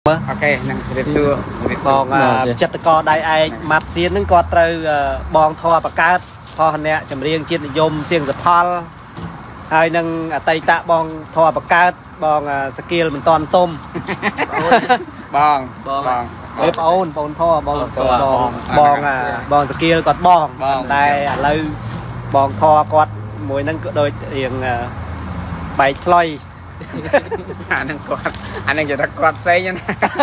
ok năng việc xưa bong chặt cò đại ai mặt xiênนึงก็ត្រូវបងធေါ်បកើតផោះអ្នកចម្រៀងជាតិនិយមសៀងសផលហើយនឹងអតីតបងធေါ်បកើតបងស្គីលមិនតាន់ទុំបងប្អូនធေါ်បងស្គីលគាត់បងតែឥឡូវបងធေါ်គាត់មួយហ្នឹងក៏ដូចរៀងបែកស្លុយ anh đang giờ ta quạt xe nha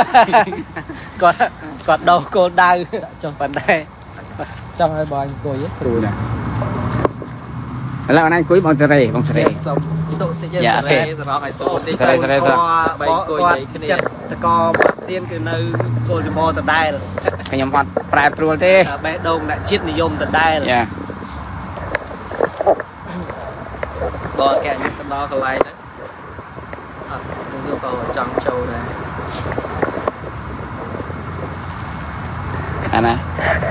quạt đầu cô đau trong bàn tay trong hai bọn cô rất rồi nè là anh cuối bọn tề dạ nó phải số đi xe bay cô chặt co tiên từ nơi cô thì mò từ đây rồi cái nhóm hoạt phải pro thế bé đông lại chết niệm từ đây rồi bò kẹt từ đó còn lại đấy yêu cầu trong châu này anh à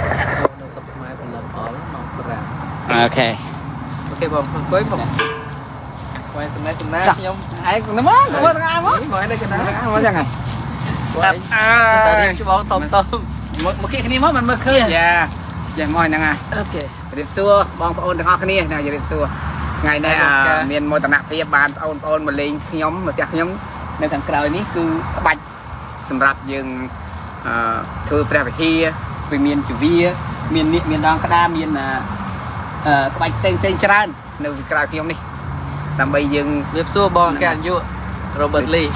ok ok bông cuối một quay tầm này nhung ai cũng nó mất thằng ai mất ngồi đây cái nào mất chẳng này chú bông tôm một cái này mất mình mất khơi dạ dạ ngồi nè ok điệp xưa bông ôn được ho cái này nào giờ điệp xưa ngày nay miền môi tận nặng phía bàn ôn một linh nhóm một chặt nhóm nên thằng cờ ní cứ bạch sầm rạp dừng thư tre về kia về miền chủ vi miền đông Canada miền bạch trên tràn nơi cờ kia đi làm bây dừng điệp xua bò càng vua Robert Lee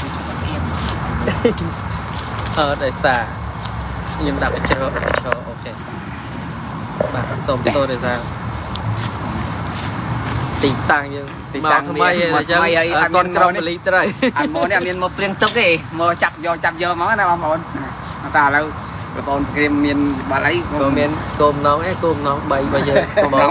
ở đại xã nhưng đặt cho ok bạn xong tôi để ra tình tăng như tăng con còng lý tới anh mua này miền một riêng tức gì mua chặt vô món nào mà ta đâu rồi còn game miền bà lấy miền cơm nóng bay bây giờ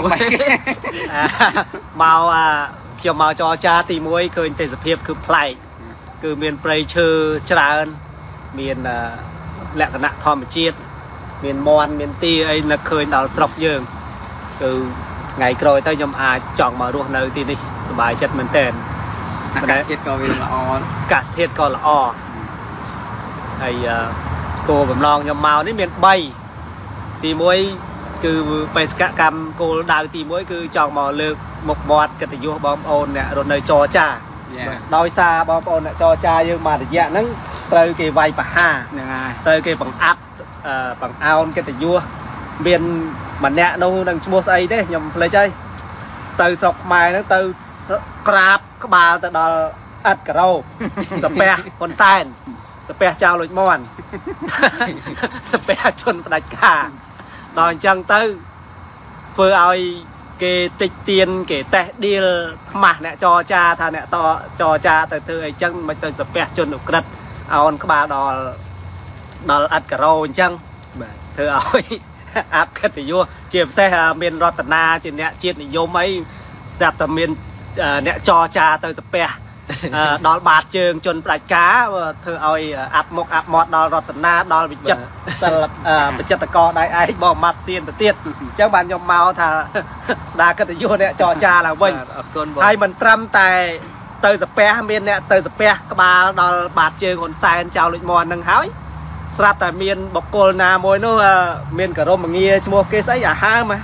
màu kiểu màu cho cha thì muối khơi tây sập hiệpคือ play คือmiền play chơiច្រើនmiền លក្ខណៈធម្មជាតិមានមន់មានទីអីនៅឃើញដល់ស្រុកយើងគឺថ្ងៃក្រោយទៅខ្ញុំអាចចង់មករស់នៅទីនេះសប្បាយចិត្តមែនទែនអាកាសធាតុក៏វាល្អអាកាសធាតុក៏ល្អហើយគោលបំណងខ្ញុំមកនេះមាន3ទី1គឺបេសកកម្មគោលដៅទី1គឺចង់មកលើកមុខមាត់កិត្តិយសបងប្អូនអ្នករស់នៅចរចាដោយសារបងប្អូនអ្នកចរចាយើងមករយៈហ្នឹងត្រូវគេវាយបហាហ្នឹងហើយត្រូវគេបង្អាប់បង្អោនកិត្តិយសមានម្នាក់នោះនឹងឈ្មោះស្អីទេខ្ញុំភ្លេចហើយទៅស្រុកខ្មែរហ្នឹងទៅក្រាបក្បាលទៅដល់អិតការ៉ូសំពះហ៊ុនសែនសំពះចៅលួចមន់សំពះជនផ្ដាច់ការដល់អញ្ចឹងទៅធ្វើឲ្យគេតិចទៀនគេតេះឌីលថ្មាស់អ្នកចរចាថាអ្នកតចរចាទៅធ្វើអីចឹងមិនទៅសំពះជនឧក្រិដ្ឋអោនក្បាលដល់អិតការ៉ូអញ្ចឹងធ្វើឲ្យអាប់កិត្តិយសជាពិសេសមានរតនាជាអ្នកជាតិនិយមអីស្រាប់តែមានអ្នកចរចាទៅស្ពះដល់បាតជើងជនផ្ដាច់ការធ្វើឲ្យអាប់មុខអាប់មាត់ដល់រតនាដល់វិចិត្រសិល្បៈបច្ចិតកោដៃឯងបងម៉ាត់សៀនទៅទៀតអញ្ចឹងបានខ្ញុំមកថាស្ដារកិត្តិយសអ្នកចរចាឡើងវិញហើយមិនត្រឹមតែទៅស្ពះមានអ្នកទៅស្ពះក្បាលដល់បាតជើងហ៊ុនសែនចៅលួចមន់នឹងហើយស្រាប់តែមានបកគលណាមួយនោះមានករមងាឈ្មោះគេស្អីអាហើម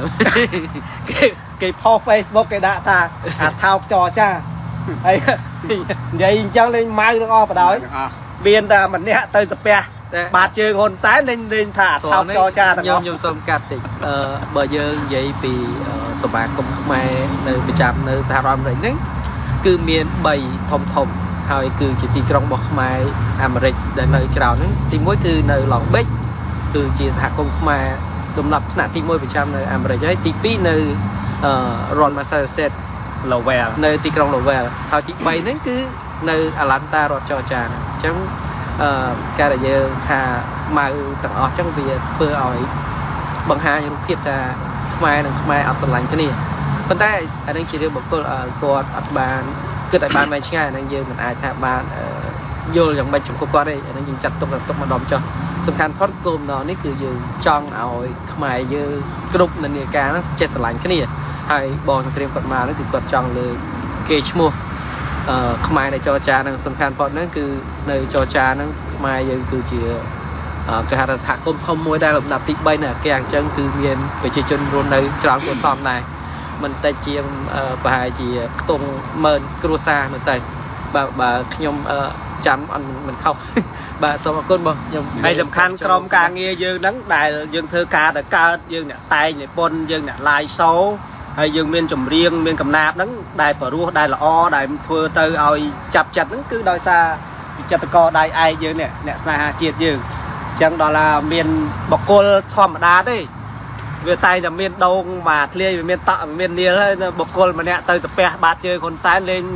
គេផុស Facebook គេដាក់ថាអាថោកចរចាហើយនិយាយអញ្ចឹងលេងម៉ៅទាំងអស់បដ ாய் មានតែម្នាក់ទៅស្ពះបាតជើងហ៊ុនសែនលេងថាអាថោកចរចាទាំងអស់ខ្ញុំសូមកាត់តិចបើយើងនិយាយពីសមាគមខ្មែរនៅប្រចាំនៅសហរដ្ឋអាមេរិកហ្នឹងគឺមាន3ធំហើយគឺជាទីក្រុងរបស់ខ្មែរអាមេរិកដែលនៅច្រើនហ្នឹងទី1គឺនៅ Long Beach គឺជាសហគមន៍ខ្មែរដំណាប់ថ្នាក់ទី1ប្រចាំនៅអាមេរិកហើយទី2នៅរដ្ឋ Massachusetts Lowell នៅទីក្រុង Lowell ហើយទី3ហ្នឹងគឺនៅ Atlanta រដ្ឋ Georgia ហ្នឹងអញ្ចឹងការដែលយើងថាម៉ៅទាំងអស់អញ្ចឹងវាធ្វើឲ្យបង្ហាញរូបភាពថាខ្មែរនិងខ្មែរអត់ស្រឡាញ់គ្នាប៉ុន្តែអានេះជារឿងបុគ្គលគាត់អត់បានគិតឲ្យបានវែងឆ្ងាយអានឹងយើងមិនអាចថាបានយល់យ៉ាងម៉េចចំពោះគាត់ទេអានឹងយើងចាត់ទុកម្ដងចុះសំខាន់ផុតគោលបំណងនេះគឺយើងចង់ឲ្យខ្មែរយើងគ្រប់និន្នាការហ្នឹងចេះស្រឡាញ់គ្នាហើយបងត្រៀមគាត់មកនោះគឺគាត់ចង់លើគេឈ្មោះខ្មែរនៅចរចានឹងសំខាន់ផុតហ្នឹងគឺនៅចរចាហ្នឹងខ្មែរយើងគឺជាគេហៅថាសហគមន៍ធំមួយដែលលំដាប់ទី3នៅអាគារអញ្ចឹងគឺមានប្រជាជនរស់នៅច្រើនគួរសមដែរមិនតែជាប្រហែលជាខ្ទង់10000គ្រួសារនៅតែបើខ្ញុំចាំមិនខុសបាទសូមអរគុណបងខ្ញុំហើយសំខាន់ក្រុមការងារយើងហ្នឹងដែលយើងធ្វើការទៅកើតយើងអ្នកតែងនិពន្ធយើងអ្នក live show ហើយយើងមានចម្រៀងមានកំណាព្យហ្នឹងដែលបរោះដែលល្អដែលធ្វើទៅឲ្យចាប់ចិត្តហ្នឹងគឺដោយសារវិចិត្រករដៃឯកយើងអ្នកស្នេហាជាតិយើងអញ្ចឹងដល់ឡាមានបកគលធម្មតាទេវាតែតែមានដងមកធ្លាយវាមានតក់មាននាលហើយបកគលម្នាក់ទៅសាពះបាតជើហ៊ុនសែនលេង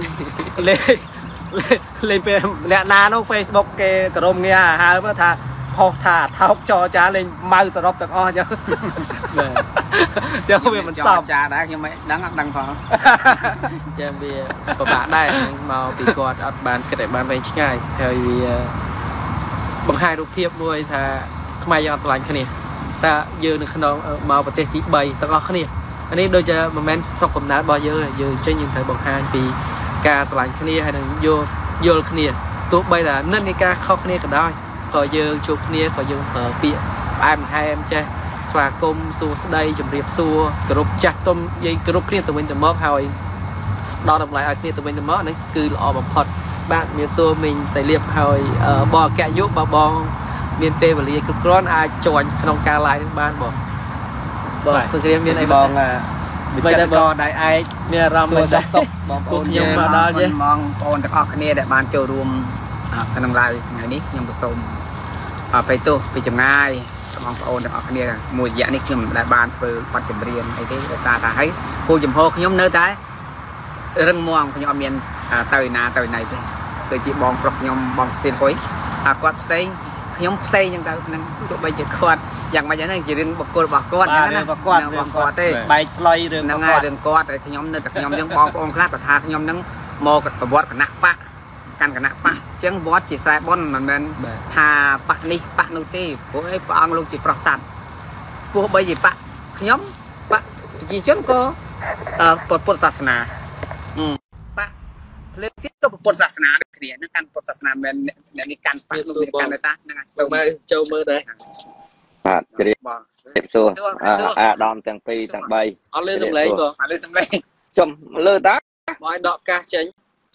ពេលអ្នកណានោះ Facebook គេក្រុមងារហៅថាផុសថាថោកចរចាលេងម៉ៅសរុបទាំងអស់អញ្ចឹងចឹងវាមិនសមចាដែរខ្ញុំមិនដឹងអត់ដឹងផងចឹងវាពិបាកដែរមកពីគាត់អត់បានគិតឲ្យបានវែងឆ្ងាយហើយវាបង្ហាញរូបភាពមួយថាខ្មែរយើងអត់ស្រឡាញ់គ្នាតែយើងនៅក្នុងមកប្រទេសទី3ទាំងអស់គ្នានេះដូចជាមិនមែនស្រុកកំណើតរបស់យើងយើងចេញយើងត្រូវបង្ហាញពីការស្រឡាញ់គ្នាហើយនឹងយល់គ្នាទោះបីថានិន្នាការខុសគ្នាក៏ដោយក៏យើងជួបគ្នាក៏យើងប្រើពាក្យផ្អែមល្ហែមចេះស្វាគមន៍សួស្ដីជម្រាបសួរគោរពចាស់ទុំនិយាយគោរពគ្នាទៅវិញទៅមកហើយដល់តម្លៃឲ្យគ្នាទៅវិញទៅមកហ្នឹងគឺល្អបំផុតបាទមានសួរមីងសៃលៀបហើយបងអគ្គយុបើបងមានពេលវេលាគ្រប់គ្រាន់អាចចូលក្នុងការ live នឹងបានបងគឺគ្រាមានអីបងវិចិត្រករដៃឯកមានអារម្មណ៍មិនចាប់ទុកបងប្អូនខ្ញុំមកដល់ទេបងប្អូនទាំងអស់គ្នាដែលបានចូលរួមក្នុង live ថ្ងៃនេះខ្ញុំសូមបៃទោសពីចម្ងាយបងប្អូនទាំងអស់គ្នាមួយរយៈនេះខ្ញុំមិនដែលបានធ្វើបទចម្រៀងអីទេដោយសារតែហើយគូចំហខ្ញុំនៅតែរឹងមាំខ្ញុំអត់មានទៅណាទៅណីទេគឺជាបងប្រុសខ្ញុំបងស្ទីនហុយគាត់ផ្សេងខ្ញុំផ្សេងចឹងទៅនឹងទោះបីជាគាត់យ៉ាងម៉េចហ្នឹងជារឿងបុគ្គលរបស់គាត់ហ្នឹងណាគាត់ទេបែកស្លុយរឿងហ្នឹងហើយរឿងគាត់តែខ្ញុំនៅតែខ្ញុំចឹងបងប្អូនខ្លះក៏ថាខ្ញុំហ្នឹងមកប្រវត្តិគណៈបកកាន់គណៈបកអញ្ចឹងវត្តជាខ្សែបុណ្យមិនមែនថាបកនេះបកនោះទេព្រោះឯព្រះអង្គលោកជាប្រសាទទោះបីជាបកខ្ញុំបកប្រជាជនក៏ពុទ្ធសាសនាបកលើកទៀតក៏ពុទ្ធសាសនាដូចគ្នានឹងកាន់ពុទ្ធសាសនាមិនអ្នកនេះកាន់បកនោះកាន់តែហ្នឹងហើយចូលមើលដែរបាទជ្រាបសួរអាដាមទាំង2ទាំង3 អត់លើសំឡេងបងអត់លើសំឡេងចំលើតាបងឲ្យដកកាសចេញ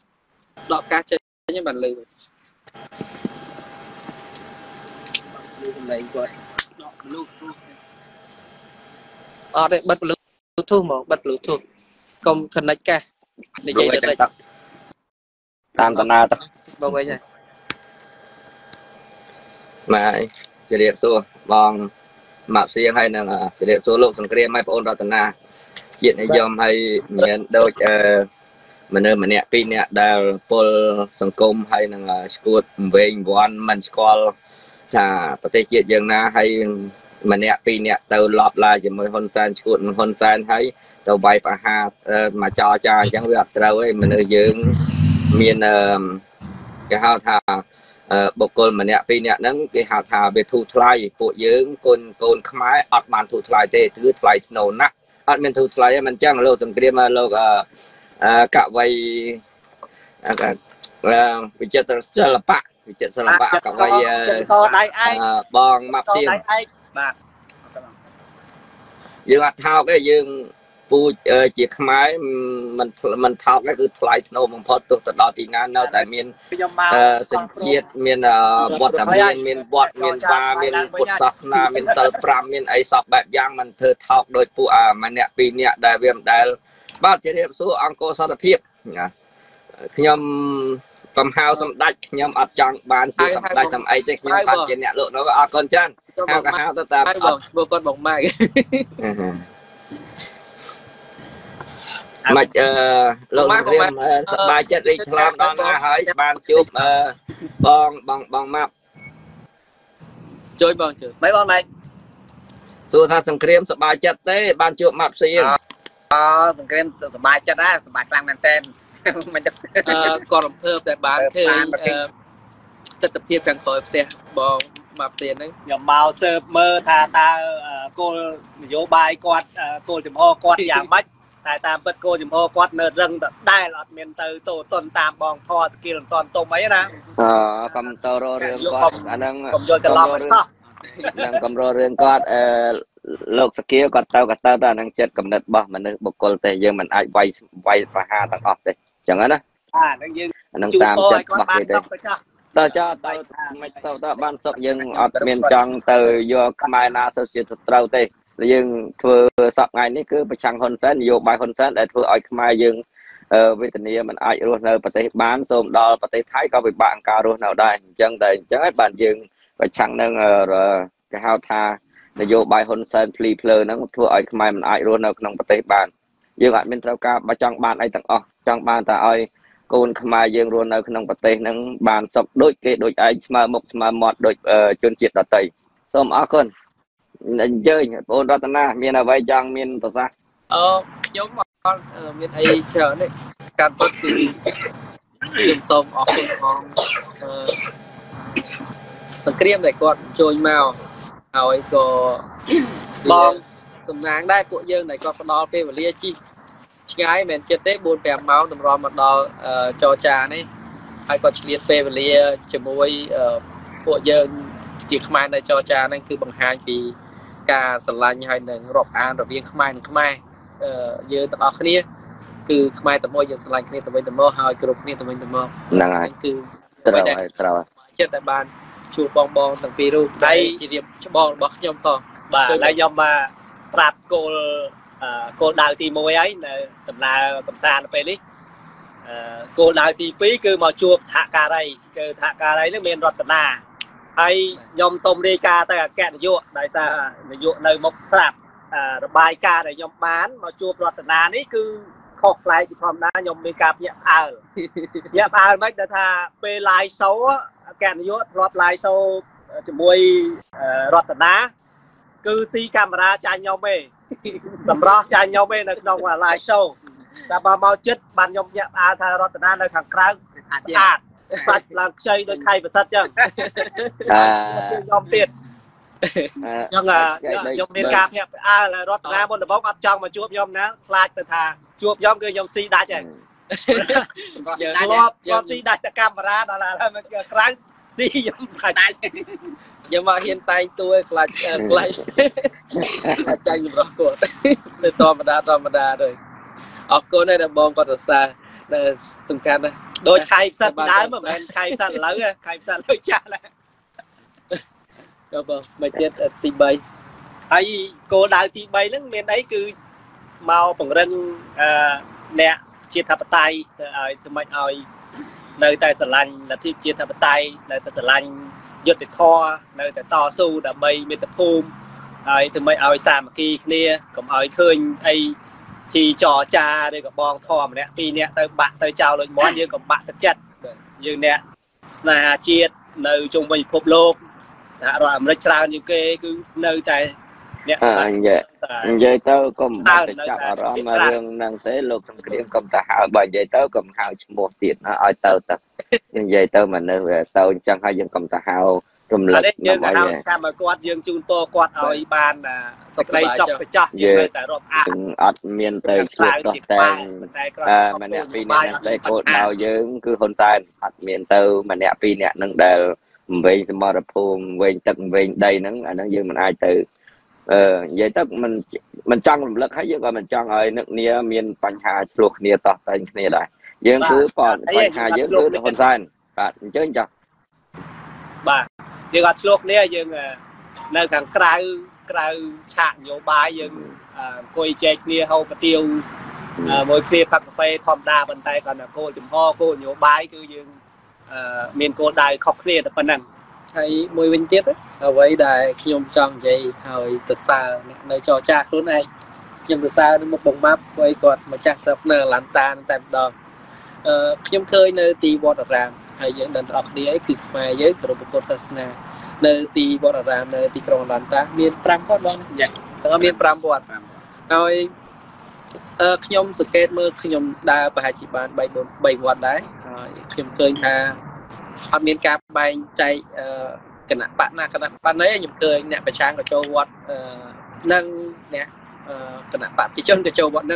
ខ្ញុំបានលើសំឡេងគាត់ដក Bluetooth អត់ទេបិទ Bluetooth មកបិទ Bluetooth កុំ connect កាសនិយាយទៅតាមតាណាទៅបងវិញហើយបាទជ្រាបសួរបងម៉ាប់សៀងហើយនឹងជ្រាបសួរលោកសង្គ្រាមហើយបងអូនរតនាជាតិនិយមហើយមានដូចមនុស្សម្នាក់ពីរនាក់ដែលពលសង្គមហើយនឹងឈួតវែងវាន់មិនស្គាល់ថាប្រទេសជាតិយើងណាហើយម្នាក់ពីរនាក់ទៅលបឡាជាមួយហ៊ុនសែនឈួតនឹងហ៊ុនសែនហើយទៅវាយប្រហារមកចោចាអញ្ចឹងវាអត់ត្រូវទេមនុស្សយើងមានគេហៅថាបុគ្គលម្នាក់ពីរនាក់ហ្នឹងគេហៅថាវាធូរថ្លៃពួកយើងកូនខ្មែរអត់បានធូរថ្លៃទេគឺថ្លៃធ្នូណាស់អត់មានធូរថ្លៃទេមិនអញ្ចឹងលោកសង្គ្រាមលោកកវីវិចិត្រសិល្បៈកវីដៃឯកបងម៉ាប់សៀងបាទយើងអត់ថោកទេយើងពូជជាខ្មែរមិនថោកទេគឺថ្លៃធ្នូបំផុតទោះទៅដល់ទីណានៅតែមានសញ្ជាតិមានវត្តមានវត្តមានវាមានពុទ្ធសាសនាមានសិល5មានអីសពបែបយ៉ាងមិនធ្វើថោកដោយពួកម្នាក់ពីរនាក់ដែលវាមិនដែលបាទជម្រាបសួរអង្គសន្តិភាពខ្ញុំកំហៅសម្ដេចខ្ញុំអត់ចង់បានពីសម្ដេចសម្អីទេខ្ញុំគាត់ជាអ្នកលោកនោះអរគុណច្រើនហៅកំហៅទៅតាមបងឈ្មោះគាត់បងម៉ែមកលោកសង្គ្រាមសប្បាយចិត្តរីកថ្លើមដល់ណាហើយបានជួបបងម៉ាប់ជួយបងជួយមិនបងម៉ែសួរថាសង្គ្រាមសប្បាយចិត្តទេបានជួបម៉ាប់សៀងសង្គ្រាមសប្បាយចិត្តដែរសប្បាយខ្លាំងមែនតើមិនចិត្តគាត់រំភើបតែបានឃើញទស្សនវិជ្ជាខាងក្រោយផ្ទះបងម៉ាប់សៀងហ្នឹងខ្ញុំមកស៊ើបមើលថាតើគោលនយោបាយគាត់គោលចំហគាត់យ៉ាងម៉េចតែតាមពិតគោចំហគាត់នៅរឹងដែរអត់មានទៅតនតាមបងធរស្គីលមិនតន់ទុំអីណាកំតររឿងគាត់អាហ្នឹងកុំយល់ច្រឡំអីសោះនឹងកំររឿងគាត់លោកស្គីលគាត់ទៅតែអាហ្នឹងចិត្តកំណត់របស់មនុស្សបុគ្គលទេយើងមិនអាចវាយប្រហារទាំងអស់ទេអញ្ចឹងណាហ្នឹងយើងអាហ្នឹងតាមចិត្តរបស់គេទេតើចាទៅមិនទៅបានសុកយើងអត់មានចង់ទៅយកខ្មែរណាទៅជាសត្រូវទេយើងធ្វើសពថ្ងៃនេះគឺប្រឆាំងហ៊ុនសែននយោបាយហ៊ុនសែនដែលធ្វើឲ្យខ្មែរយើងវេទនាមិនអាចរស់នៅប្រទេសបានសូមដល់ប្រទេសថៃក៏ពិបាកអង្គការរស់នៅដែរអញ្ចឹងហើយបានយើងប្រឆាំងនឹងគេហៅថានយោបាយហ៊ុនសែនភ្លីភ្លើហ្នឹងធ្វើឲ្យខ្មែរមិនអាចរស់នៅក្នុងប្រទេសបានយើងអត់មានត្រូវការបើចង់បានអីទាំងអស់ចង់បានតែឲ្យកូនខ្មែរយើងរស់នៅក្នុងប្រទេសហ្នឹងបានសុខដូចគេដូចឯងស្មើមុខស្មើមាត់ដូចជនជាតិដទៃសូមអរគុណអញ្ជើញបងរតនាមានអ្វីចង់មានប្រសាសន៍ខ្ញុំអត់មានអីច្រើនទេការពិតគឺខ្ញុំសូមអរគុណផងសង្គ្រាមដែលគាត់ចូលមកហើយក៏បងសំណាងដែរពួកយើងដែលគាត់ផ្ដល់ពេលវេលាជីឆ្ងាយមិនមែនចិត្តទេ 4-5 ម៉ោងតម្រាំមកដល់ចរចានេះហើយគាត់ឆ្លៀតពេលវេលាជាមួយពួកយើងជាខ្មែរនៅចរចាហ្នឹងគឺបង្ហាញពីការស្រឡាញ់ហើយនឹងរាប់អានរវាងខ្មែរនិងខ្មែរយើងទាំងអស់គ្នាគឺខ្មែរតែមួយយើងស្រឡាញ់គ្នាទៅវិញទៅមកហើយគ្រប់គ្នាទៅវិញទៅមកហ្នឹងហើយគឺត្រូវចិត្តតែបានជួបបងទាំងពីររូបហើយជារៀបច្បងរបស់ខ្ញុំផងបាទហើយខ្ញុំមកប្រាប់គោលដៅទី1ហើយនៅដំណើរកំសាន្តពេលនេះគោលដៅទី2គឺមកជួបសហការីគឺសហការីនេះមានរតនាហើយខ្ញុំសូមរាយការណ៍ទៅអគ្គនាយកដោយសារនាយកនៅមុខស្រាប់របាយការណ៍ដែលខ្ញុំបានមកជួបរតនានេះគឺខុសប្លែកពីធម្មតាខ្ញុំមានការភ្ញាក់ផ្អើលមិនដែលថាពេល live show អគ្គនាយកធ្លាប់ live show ជាមួយរតនាគឺស៊ីកាមេរ៉ាចាញ់ខ្ញុំទេសម្រាប់ចាញ់ខ្ញុំទេនៅក្នុង live show តែបើមកចិត្តបានខ្ញុំញាក់ផ្អើលថារតនានៅខាងក្រៅស្អាតសាច់ឡើងខ្ចីដោយខៃប្រសិទ្ធចឹងខ្ញុំទៀតចឹងខ្ញុំមានការភ្ញាក់ផ្អើលរតនាមុនដំបូងអត់ចង់មកជួបខ្ញុំណាខ្លាចទៅថាជួបខ្ញុំគឺខ្ញុំស៊ីដាច់ហើយខ្ញុំស៊ីដាច់តែកាមេរ៉ាដល់ហើយមកក្រៅស៊ីខ្ញុំដាច់ខ្ញុំមកហ៊ានតែងតួឲ្យខ្លាចចាញ់សម្រាប់គាត់ទៅធម្មតាទៅអរគុណដែលបងគាត់សរសើរដែលសំខាន់ណាស់ដូចខៃផ្សិតដើមមិនមែនខៃផ្សិតឥឡូវខៃផ្សិតឥឡូវចាស់ហើយចូលបងមកទៀតទី3 ហើយគោលដៅទី3ហ្នឹងមានអីគឺមកពង្រឹងអ្នកជាតិធិបតេយ្យទៅឲ្យធ្វើម៉េចឲ្យនៅតែស្រឡាញ់លទ្ធិជាតិធិបតេយ្យនៅតែស្រឡាញ់យុត្តិធម៌នៅតែតស៊ូដើម្បីមាតុភូមិហើយធ្វើម៉េចឲ្យសាមគ្គីគ្នាកុំឲ្យឃើញអីទីចរចាឬក៏បងធម៌ម្នាក់ពីរនាក់ទៅបាក់ទៅចោលលុយមាត់យើងក៏បាក់ទឹកចិត្តយើងអ្នកស្នេហាជាតិនៅជុំវិញពិភពលោកសហរដ្ឋអាមេរិកច្រើនជាងគេគឺនៅតែអ្នកស្នេហានិយាយទៅកុំបាក់ទៅចាប់អារម្មណ៍រឿងហ្នឹងទេលោកសង្គ្រាមកុំទៅហៅបើនិយាយទៅកុំហៅឈ្មោះទៀតណាឲ្យទៅនិយាយទៅមនុស្សទៅអញ្ចឹងហើយយើងកុំទៅហៅរំលឹកយើងហៅតាមឲ្យគាត់យើងជូនពរគាត់ឲ្យបានសេចក្តីសុខទៅចាស់យើងនៅតែរាប់អានអត់មានទៅឆ្លៀតតតែម្នាក់ពីរនាក់ដែលគោលដៅយើងគឺហ៊ុនសែនអត់មានទៅម្នាក់ពីរនាក់នឹងដែលវែងសមរភូមិវែងទឹកវែងដីហ្នឹងអាហ្នឹងយើងមិនអាចទៅនិយាយទៅមិនចង់រំលឹកហើយយើងក៏មិនចង់ឲ្យនឹកនាមានបញ្ហាឆ្លោះគ្នាតោះតែគ្នាដែរយើងគឺបញ្ហាយើងគឺហ៊ុនសែនបាទអញ្ចឹងចាបាទយើងអត់ឆ្លោះគ្នាយើងនៅខាងក្រៅឆាកនយោបាយយើងអង្គុយចែកគ្នាហូបកាទៀវមួយគ្នាផឹកកាហ្វេធម្មតាប៉ុន្តែគាត់គោលចំហគោលនយោបាយគឺយើងមានគោលដៅខុសគ្នាតែប៉ុណ្ណឹងហើយមួយវិញទៀតអ្វីដែលខ្ញុំចង់និយាយហើយទៅសើអ្នកនៅចរចាខ្លួនឯងខ្ញុំទៅសើនៅមុខបងម៉ាប់ព្រោះគាត់ម្ចាស់ស្រុកនៅឡាន់តាតែម្ដងខ្ញុំឃើញនៅទីវត្តអារាមហើយយើងដឹងទាំងអស់គ្នាគឺខ្មែរយើងគោរពពុទ្ធសាសនានៅទីវត្តអារាមនៅទីក្រុងឡាន់តាមាន5វត្តបងចាទាំងមាន5វត្តហើយខ្ញុំសង្កេតមើលខ្ញុំដើរប្រហែលជាបាន3វត្តដែរហើយខ្ញុំឃើញថាអត់មានការបែងចែកគណៈបកណាគណៈបកណីខ្ញុំឃើញអ្នកប្រឆាំងក៏ចូលវត្តនឹងអ្នកគណៈបកប្រជាជនក៏ចូលវត្តនឹង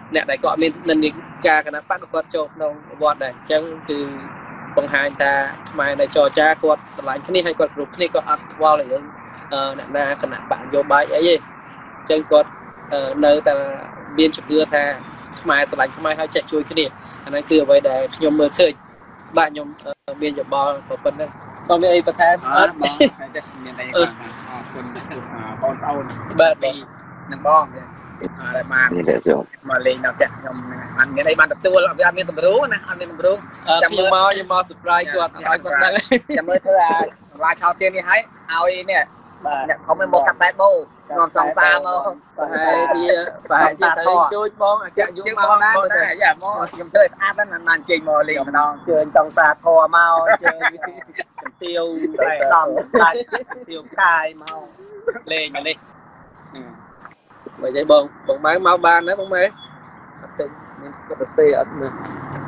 អ្នកដែលគាត់មាននិន្នាការគណៈបកគាត់ចូលក្នុងវត្តដែរអញ្ចឹងគឺបង្ហាញថាខ្មែរដែលចរចាគាត់ស្រឡាញ់គ្នាហើយគាត់គ្រប់គ្នាគាត់អត់ខ្វល់រឿងអ្នកណាគណៈបកនយោបាយអីទេអញ្ចឹងគាត់នៅតែមានជំនឿថាខ្មែរស្រឡាញ់ខ្មែរហើយចេះជួយគ្នាអាហ្នឹងគឺអ្វីដែលខ្ញុំមើលឃើញបាទខ្ញុំមានយោបល់ប៉ុណ្្នឹងcònមានអីបន្ថែមអត់បងតែមានអីអរគុណបងប្អូនបាទនឹងបងដែលបានមកលេងនៅផ្ទះខ្ញុំអត់មានអីបានទទួលអត់មានតម្រូវណាអត់មានតម្រូវចាំខ្ញុំមក surprise គាត់ឲ្យគាត់ដឹងចាំមើលធ្វើអាឡាឆោទៀននេះឲ្យនេះបាទអ្នកខំមកកាត់តែបោខ្ញុំសង្សារមកប្រហែលជាទៅជួយបងអគ្គយុមកដែរយ៉ាមកខ្ញុំធ្វើឲ្យស្អាតណាស់ណាស់ជិញមកលេងម្ដងជើញសង្សារធរមកជើញទាវដំដាច់ទាវកាយមកលេងនេះបើនិយាយបងម៉ែមកបានណាបងម៉ែអត់ទេមានគាត់ទៅសេអត់មើល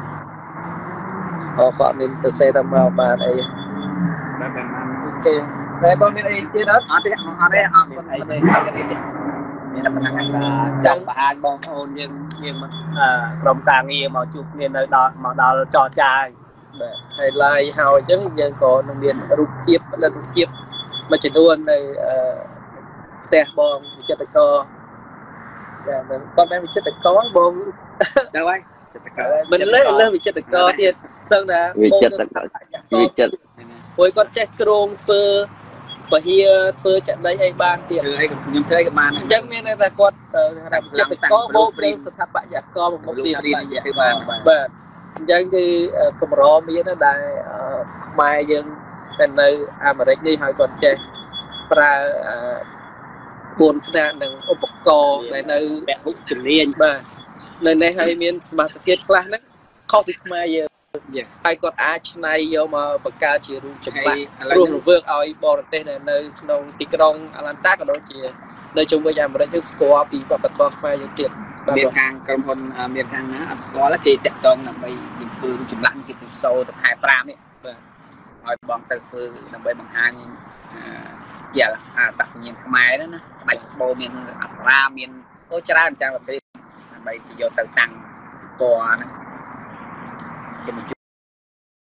គាត់មានទៅសេទៅមកបានអីបាទទេតែបងមានអីទៀតអត់អត់ទេអត់ទេអត់អីទេមានតែប៉ុណ្ណឹងចង់បង្ហាញបងប្អូនយើងក្រុមការងារមកជួបគ្នានៅដល់ចរចាបាទហើយ live ហើយអញ្ចឹងយើងក៏នឹងមានរូបភាពផលិតរូបភាពមួយចំនួននៅផ្ទះបងវិចិត្រករតែមិនគាត់មានវិចិត្រករបងទៅហើយមិនលើវិចិត្រករទៀតសឹងថាវិចិត្រព្រោះគាត់ចេះក្រងធ្វើពហិធ្វើចដីអីបានទៀតធ្វើអីខ្ញុំធ្វើអីក៏បានអញ្ចឹងមានន័យថាគាត់ថាវិចិត្រករបូកព្រេងស្ថាបត្យករមកស៊ីរីធ្វើបានបាទអញ្ចឹងគឺកម្រមានដែរខ្មែរយើងតែនៅអាមេរិកនេះហើយគាត់ចេះប្រើគួនខ្នាតនិងឧបករណ៍ដែលនៅបុកជំនាញបាទនៅនេះហើយមានសមាជិកខ្លះហ្នឹងខុសពីខ្មែរយើងហើយគាត់អាចច្នៃយកមកបង្កើតជារូបចម្លាក់រស់រវើកឲ្យបរទេសនៅក្នុងទីក្រុងអាឡែនតាក៏ដូចជានៅជុំវិញអាមេរិកនឹងស្គាល់ពីវប្បធម៌ខ្មែរយើងទៀតមានខាងក្រុមហ៊ុនមានខាងណាអត់ស្គាល់ទេគេតាក់ទងដើម្បីយើងធ្វើរូបចម្លាក់គេទៅសូទៅខែ5នេះបាទឲ្យបងទៅធ្វើដើម្បីបង្ហាញជាអត្តសញ្ញាណខ្មែរហ្នឹងណាបាច់បោមានអក្សរាមានច្រើនប្រភេទដើម្បីគេយកទៅតាំងពណ៌ហ្នឹង